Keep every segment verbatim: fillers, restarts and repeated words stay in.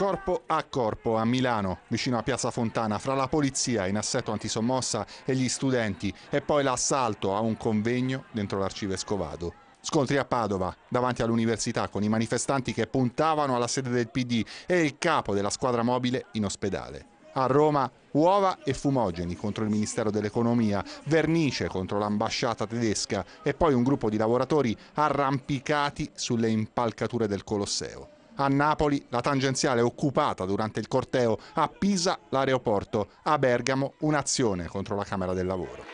Corpo a corpo a Milano, vicino a Piazza Fontana, fra la polizia in assetto antisommossa e gli studenti, e poi l'assalto a un convegno dentro l'Arcivescovado. Scontri a Padova, davanti all'università, con i manifestanti che puntavano alla sede del P D e il capo della squadra mobile in ospedale. A Roma, uova e fumogeni contro il Ministero dell'Economia, vernice contro l'ambasciata tedesca e poi un gruppo di lavoratori arrampicati sulle impalcature del Colosseo. A Napoli la tangenziale occupata durante il corteo, a Pisa l'aeroporto, a Bergamo un'azione contro la Camera del Lavoro.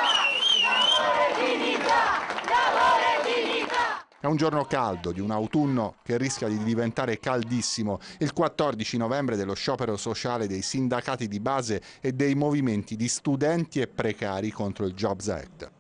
È un giorno caldo, di un autunno che rischia di diventare caldissimo, il quattordici novembre dello sciopero sociale dei sindacati di base e dei movimenti di studenti e precari contro il Jobs Act.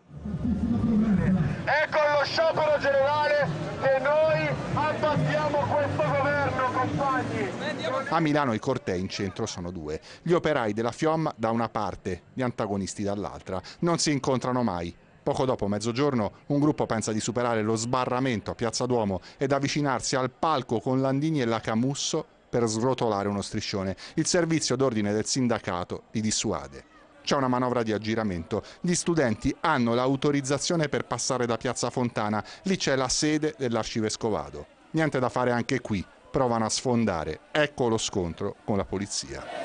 È con lo sciopero generale che noi abbattiamo questo governo, compagni! A Milano i cortei in centro sono due, gli operai della FIOM da una parte, gli antagonisti dall'altra, non si incontrano mai. Poco dopo mezzogiorno un gruppo pensa di superare lo sbarramento a Piazza Duomo ed avvicinarsi al palco con Landini e la Camusso per srotolare uno striscione. Il servizio d'ordine del sindacato li dissuade. C'è una manovra di aggiramento. Gli studenti hanno l'autorizzazione per passare da Piazza Fontana. Lì c'è la sede dell'Arcivescovado. Niente da fare anche qui. Provano a sfondare. Ecco lo scontro con la polizia.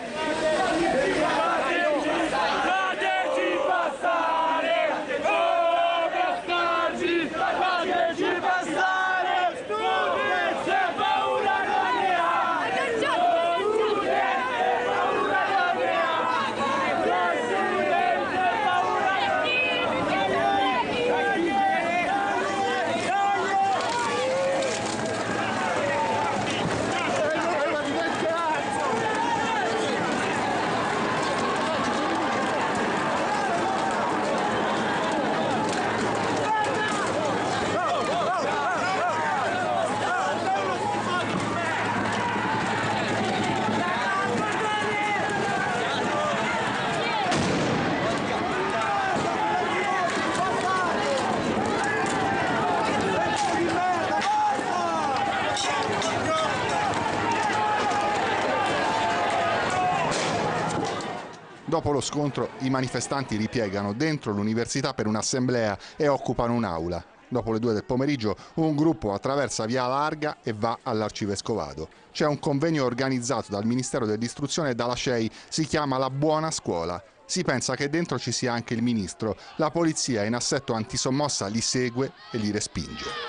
Dopo lo scontro i manifestanti ripiegano dentro l'università per un'assemblea e occupano un'aula. Dopo le due del pomeriggio un gruppo attraversa via Larga e va all'Arcivescovado. C'è un convegno organizzato dal Ministero dell'Istruzione e dalla C E I, si chiama La Buona Scuola. Si pensa che dentro ci sia anche il ministro. La polizia in assetto antisommossa li segue e li respinge.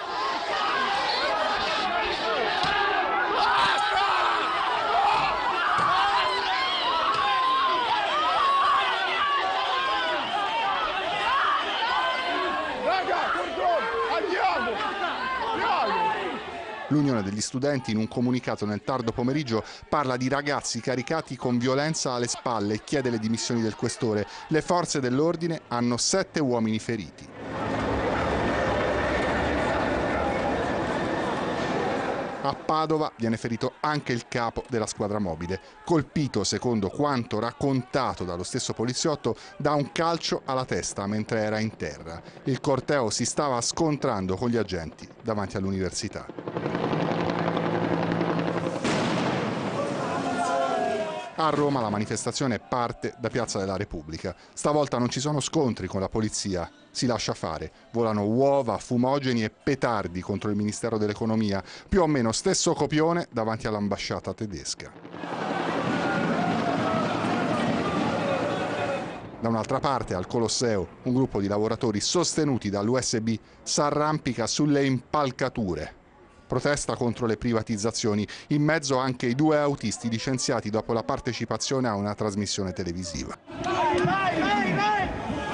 L'Unione degli Studenti in un comunicato nel tardo pomeriggio parla di ragazzi caricati con violenza alle spalle e chiede le dimissioni del questore. Le forze dell'ordine hanno sette uomini feriti. A Padova viene ferito anche il capo della squadra mobile, colpito, secondo quanto raccontato dallo stesso poliziotto, da un calcio alla testa mentre era in terra. Il corteo si stava scontrando con gli agenti davanti all'università. A Roma la manifestazione parte da Piazza della Repubblica. Stavolta non ci sono scontri con la polizia, si lascia fare. Volano uova, fumogeni e petardi contro il Ministero dell'Economia, più o meno stesso copione davanti all'ambasciata tedesca. Da un'altra parte, al Colosseo, un gruppo di lavoratori sostenuti dall'U S B s'arrampica sulle impalcature. Protesta contro le privatizzazioni, in mezzo anche i due autisti licenziati dopo la partecipazione a una trasmissione televisiva. Vai, vai, vai, vai!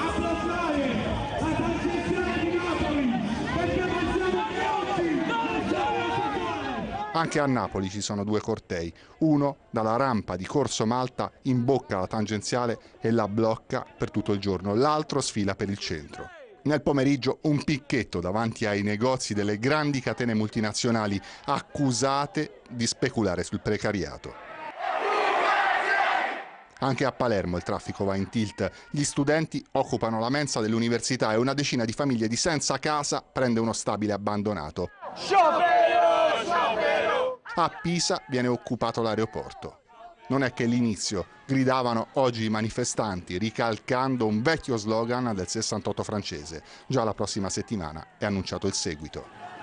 Anche a Napoli ci sono due cortei, uno dalla rampa di Corso Malta imbocca la tangenziale e la blocca per tutto il giorno, l'altro sfila per il centro. Nel pomeriggio un picchetto davanti ai negozi delle grandi catene multinazionali accusate di speculare sul precariato. Anche a Palermo il traffico va in tilt. Gli studenti occupano la mensa dell'università e una decina di famiglie di senza casa prende uno stabile abbandonato. Sciopero! Sciopero! A Pisa viene occupato l'aeroporto. Non è che l'inizio, gridavano oggi i manifestanti, ricalcando un vecchio slogan del sessantotto francese. Già la prossima settimana è annunciato il seguito.